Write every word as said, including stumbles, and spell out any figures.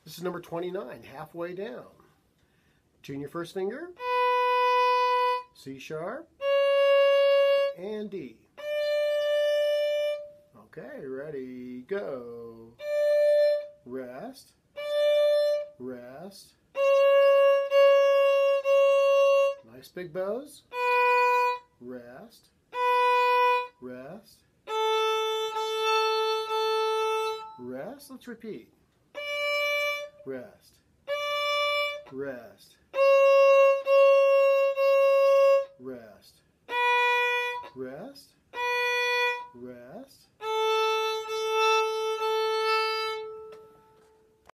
This is number twenty-nine, halfway down. Tune your first finger, C sharp, and D. Okay, ready, go. Rest, rest. Nice big bows. Rest, rest, rest. Let's repeat. Rest, rest,